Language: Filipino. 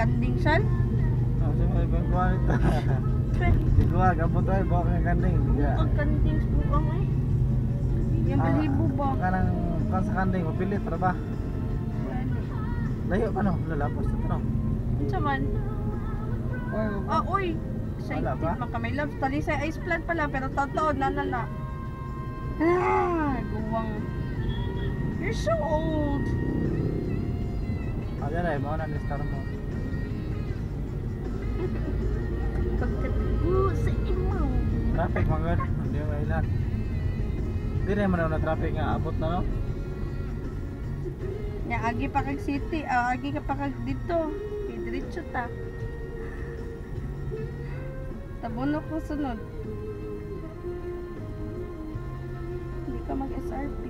kanding sal. Kasi may ibang kwarita. Siguro, gabot tayo, buwak ng kanding. Bukag kanding bukang eh. Yung balibo ba? Kanang kan sa kanding, mapilit, para ba? Layo ka no, lalapos ito no. Ano man? Uy! Wala ba? Excited man kami. Love, tali sa ice plant pala, pero totoo, nalala. Guwang. You're so old. Yan ay, mga na-star mo. Pagkatigo sa imaw. Traffic mga gan, hindi yung ilan. Hindi rin man na traffic nga, abot na no? Nga, agi pa kag city. Agi ka pa kag dito. Diretso ta. Tabuno ko sunod. Hindi ka mag-SRP.